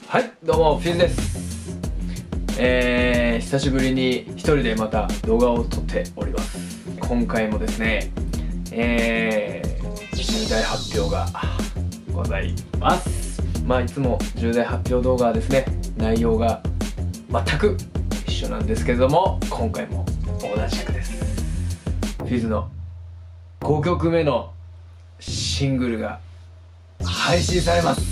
はい、どうもフィズです。久しぶりに一人でまた動画を撮っております。今回もですね、重大発表がございます。いつも重大発表動画はですね、内容が全く一緒なんですけれども、今回も同じくです。フィズの5曲目のシングルが配信されます。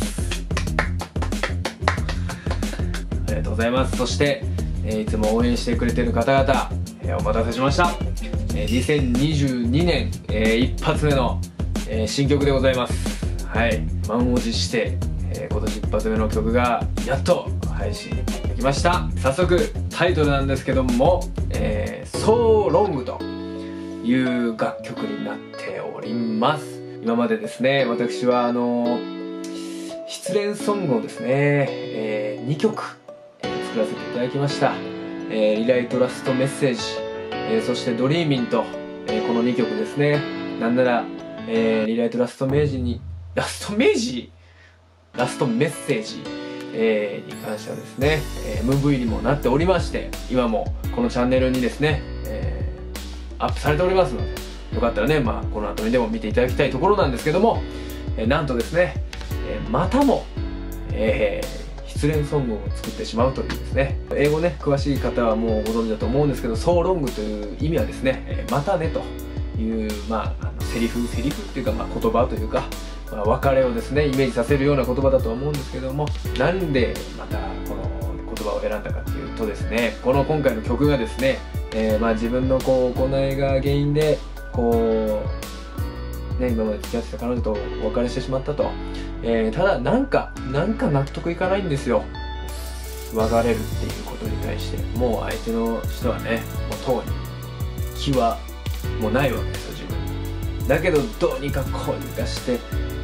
ありがとうございます。そして、いつも応援してくれている方々、お待たせしました。2022年、一発目の、新曲でございます。はい、満を持して、今年一発目の曲がやっと配信できました。早速タイトルなんですけども「So Long」という楽曲になっております。今までですね、私は失恋ソングをですね、2曲、作らせていただきました。リライトラストメッセージ、そしてドリーミンと、この2曲ですね。なんなら、リライトラストメッセージに関してはですね、MV にもなっておりまして、今もこのチャンネルにですね、アップされておりますので、よかったらね、この後にでも見ていただきたいところなんですけども、なんとですね、またも、失恋ソングを作ってしまうというですね、英語ね詳しい方はもうご存知だと思うんですけど、So Longという意味はですね、またねというセリフっていうか、言葉というか、別れをですねイメージさせるような言葉だと思うんですけども、なんでまたこの言葉を選んだかっていうとですね、今回の曲がですね、自分の行いが原因で今まで付き合ってた彼女とお別れしてしまったと、ただなんか納得いかないんですよ、別れるっていうことに対して。もう相手の人はね、もうとうに気はもうないわけですよ、自分に。だけどどうにかこうにかして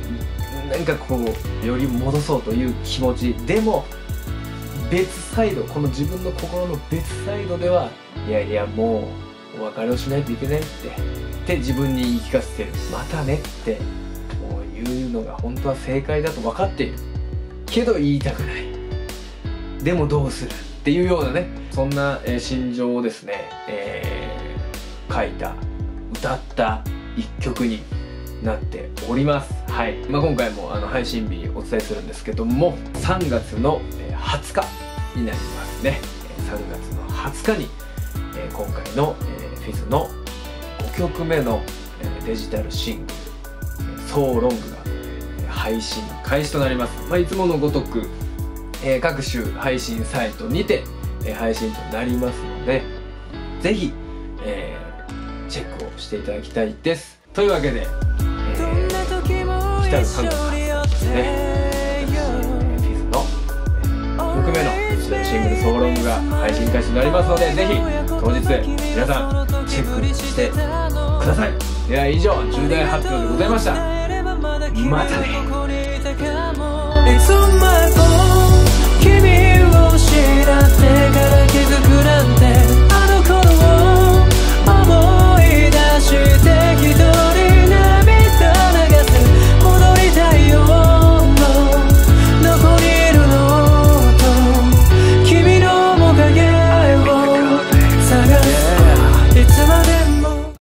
より戻そうという気持ちでも、別サイド、この自分の心の別サイドでは、いやいやもうお別れをしないといけないって自分に言い聞かせてる。またねってもう言うのが本当は正解だと分かっているけど言いたくない、でもどうするっていうようなね、そんな心情をですね、書いた歌った一曲になっております。はい、今回も配信日お伝えするんですけども、3月の20日になりますね。3月の20日に今回のフィズの5曲目のデジタルシングル「So Long」が配信開始となります。いつものごとく各種配信サイトにて配信となりますので、ぜひチェックをしていただきたいです。というわけで来たる3月ですね、フィズの5曲目のシングル「So Long」が配信開始となりますので、ぜひ当日皆さんチェックしてください。では以上、重大発表でございました。またね。